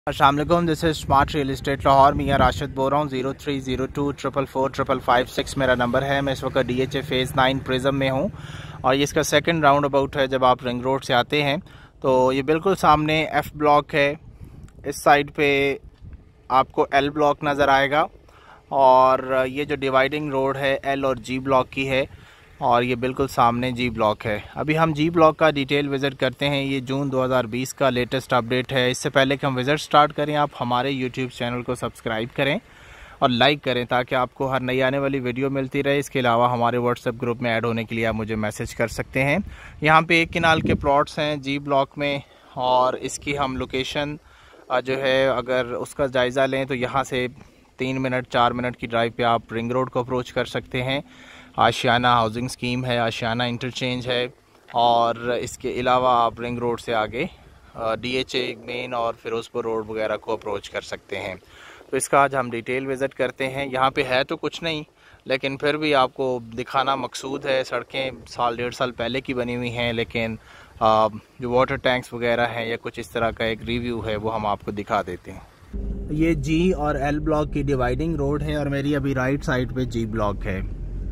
अस्सलाम वालेकुम, this is smart real estate Lahore. मियाँ राशिद बोल रहा हूँ। 0302444556 मेरा नंबर है। मैं इस वक्त DHA फेज़ 9 प्रिज्म में हूँ और ये इसका सेकंड राउंड अबाउट है। जब आप रिंग रोड से आते हैं तो ये बिल्कुल सामने F ब्लॉक है। इस साइड पे आपको L ब्लॉक नज़र आएगा और ये जो डिवाइडिंग रोड है L और G ब्लॉक की है और ये बिल्कुल सामने G ब्लॉक है। अभी हम G ब्लॉक का डिटेल विज़िट करते हैं। ये जून 2020 का लेटेस्ट अपडेट है। इससे पहले कि हम विज़िट स्टार्ट करें, आप हमारे YouTube चैनल को सब्सक्राइब करें और लाइक करें ताकि आपको हर नई आने वाली वीडियो मिलती रहे। इसके अलावा हमारे व्हाट्सएप ग्रुप में ऐड होने के लिए आप मुझे मैसेज कर सकते हैं। यहाँ पे 1 कनाल के प्लॉट्स हैं G ब्लॉक में और इसकी हम लोकेशन जो है अगर उसका जायज़ा लें तो यहाँ से 3 मिनट 4 मिनट की ड्राइव पे आप रिंग रोड को अप्रोच कर सकते हैं। आशियाना हाउसिंग स्कीम है, आशियाना इंटरचेंज है और इसके अलावा आप रिंग रोड से आगे DHA मेन और फिरोज़पुर रोड वगैरह को अप्रोच कर सकते हैं। तो इसका आज हम डिटेल विज़िट करते हैं। यहाँ पे है तो कुछ नहीं, लेकिन फिर भी आपको दिखाना मकसूद है। सड़कें साल 1.5 साल पहले की बनी हुई हैं, लेकिन जो वाटर टैंक्स वगैरह हैं या कुछ इस तरह का एक रिव्यू है वो हम आपको दिखा देते हैं। ये G और L ब्लॉक की डिवाइडिंग रोड है और मेरी अभी राइट साइड पे G ब्लॉक है।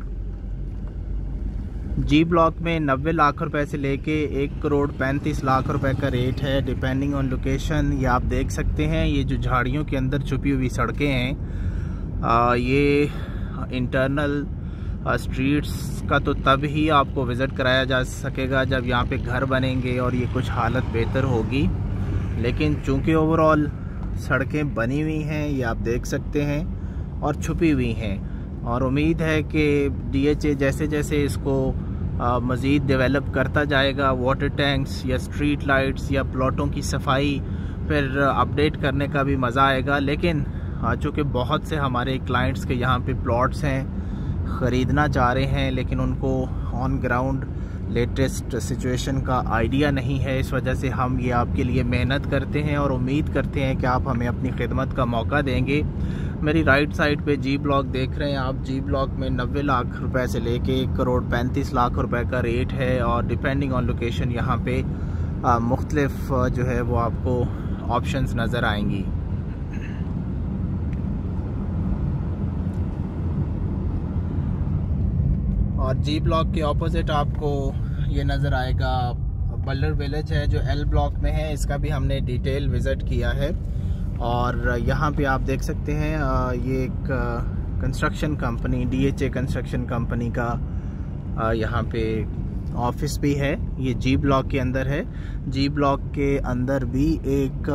G ब्लॉक में 90 लाख रुपए से लेके 1,35,00,000 रुपए का रेट है, डिपेंडिंग ऑन लोकेशन। ये आप देख सकते हैं, ये जो झाड़ियों के अंदर छुपी हुई सड़कें हैं ये इंटरनल स्ट्रीट्स का तो तब ही आपको विज़िट कराया जा सकेगा जब यहाँ पे घर बनेंगे और ये कुछ हालत बेहतर होगी। लेकिन चूँकि ओवरऑल सड़कें बनी हुई हैं, ये आप देख सकते हैं और छुपी हुई हैं और उम्मीद है कि DHA जैसे जैसे इसको मज़ीद डेवलप करता जाएगा, वाटर टैंक्स या स्ट्रीट लाइट्स या प्लॉटों की सफाई फिर अपडेट करने का भी मज़ा आएगा। लेकिन चूँकि बहुत से हमारे क्लाइंट्स के यहाँ पे प्लॉट्स हैं, ख़रीदना चाह रहे हैं, लेकिन उनको ऑन ग्राउंड लेटेस्ट सिचुएशन का आइडिया नहीं है, इस वजह से हम ये आपके लिए मेहनत करते हैं और उम्मीद करते हैं कि आप हमें अपनी खिदमत का मौका देंगे। मेरी राइट साइड पे G ब्लॉक देख रहे हैं आप। G ब्लॉक में 90 लाख रुपए से लेके 1,35,00,000 रुपए का रेट है और डिपेंडिंग ऑन लोकेशन यहाँ पे मुख्तलिफ जो है वो आपको ऑप्शंस नज़र आएंगी। और G ब्लॉक के ऑपोजिट आपको ये नज़र आएगा बल्डर विलेज है जो L ब्लॉक में है। इसका भी हमने डिटेल विज़िट किया है और यहाँ पे आप देख सकते हैं ये एक construction company DHA construction company का यहाँ पे ऑफिस भी है। ये G ब्लॉक के अंदर है। G ब्लॉक के अंदर भी एक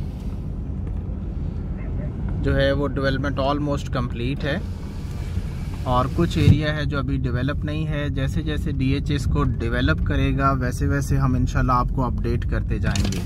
जो है वो डेवलपमेंट ऑलमोस्ट कंप्लीट है और कुछ एरिया है जो अभी डेवलप नहीं है। जैसे जैसे DHA इसको डेवलप करेगा वैसे वैसे हम इंशाल्लाह आपको अपडेट करते जाएंगे।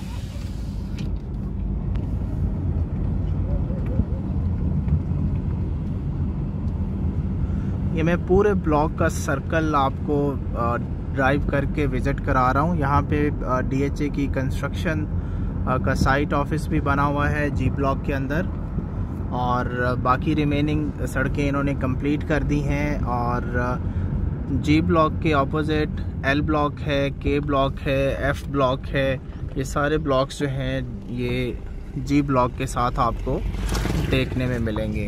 ये मैं पूरे ब्लॉक का सर्कल आपको ड्राइव करके विज़िट करा रहा हूँ। यहाँ पे DHA की कंस्ट्रक्शन का साइट ऑफिस भी बना हुआ है G ब्लॉक के अंदर और बाकी रिमेनिंग सड़कें इन्होंने कंप्लीट कर दी हैं। और G ब्लॉक के ऑपोजिट L ब्लॉक है, K ब्लॉक है, F ब्लॉक है। ये सारे ब्लॉक्स जो हैं ये G ब्लॉक के साथ आपको देखने में मिलेंगे।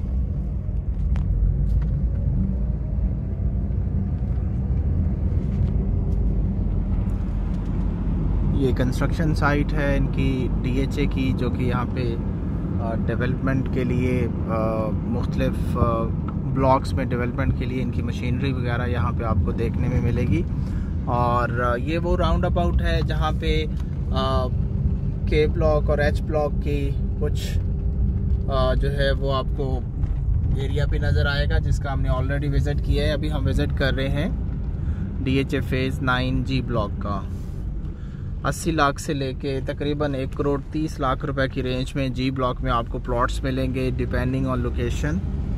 ये कंस्ट्रक्शन साइट है इनकी DHA की, जो कि यहाँ पे डेवलपमेंट के लिए मुख्तलिफ ब्लॉक्स में डेवलपमेंट के लिए इनकी मशीनरी वगैरह यहाँ पे आपको देखने में मिलेगी। और ये वो राउंड अबाउट है जहाँ पे K ब्लॉक और H ब्लॉक की कुछ जो है वो आपको एरिया पे नज़र आएगा जिसका हमने ऑलरेडी विज़िट किया है। अभी हम विज़िट कर रहे हैं DHA फेज़ 9 G ब्लॉक का। 80 लाख से लेके तकरीबन 1,30,00,000 रुपए की रेंज में G ब्लॉक में आपको प्लॉट्स मिलेंगे डिपेंडिंग ऑन लोकेशन।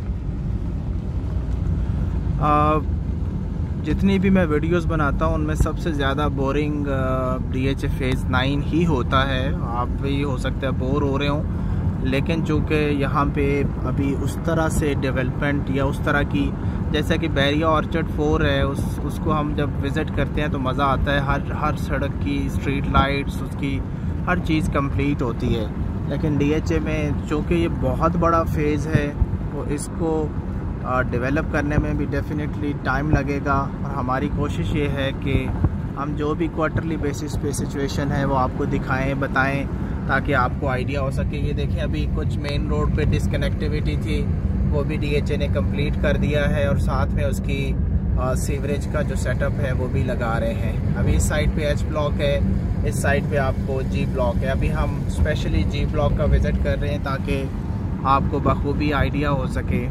जितनी भी मैं वीडियोस बनाता हूं उनमें सबसे ज़्यादा बोरिंग DHA फेज़ 9 ही होता है। आप भी हो सकता है बोर हो रहे हों, लेकिन चूँकि यहाँ पे अभी उस तरह से डेवलपमेंट या उस तरह की जैसा कि बैरिया ऑर्चर्ड 4 है उसको हम जब विज़िट करते हैं तो मज़ा आता है। हर सड़क की स्ट्रीट लाइट्स उसकी हर चीज़ कंप्लीट होती है। लेकिन DHA में चूँकि ये बहुत बड़ा फेज़ है तो इसको डेवलप करने में भी डेफिनेटली टाइम लगेगा। और हमारी कोशिश ये है कि हम जो भी क्वार्टरली बेसिस पे सिचुएशन है वो आपको दिखाएं, बताएं, ताकि आपको आइडिया हो सके। ये देखें, अभी कुछ मेन रोड पे डिसकनेक्टिविटी थी, वो भी DHA ने कंप्लीट कर दिया है और साथ में उसकी सीवरेज का जो सेटअप है वो भी लगा रहे हैं। अभी इस साइड पे H ब्लॉक है, इस साइड पे आपको G ब्लॉक है। अभी हम स्पेशली G ब्लॉक का विज़िट कर रहे हैं ताकि आपको बखूबी आइडिया हो सके।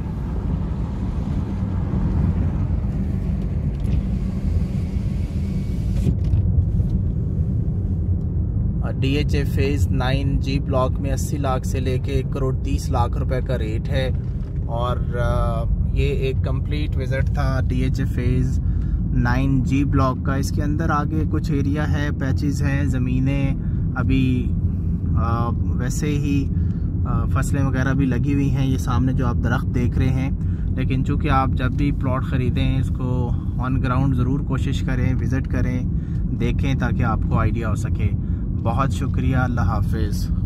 DHA फेज़ 9 G ब्लॉक में 80 लाख से लेके 1 करोड़ 30 लाख रुपए का रेट है। और ये एक कंप्लीट विज़िट था DHA फेज़ 9 G ब्लॉक का। इसके अंदर आगे कुछ एरिया है, पैचेस हैं, ज़मीनें अभी वैसे ही फसलें वगैरह भी लगी हुई हैं। ये सामने जो आप दरख्त देख रहे हैं, लेकिन चूँकि आप जब भी प्लॉट ख़रीदें इसको ऑन ग्राउंड ज़रूर कोशिश करें, विज़िट करें, देखें, ताकि आपको आइडिया हो सके। बहुत शुक्रिया, अल्लाह हाफिज़।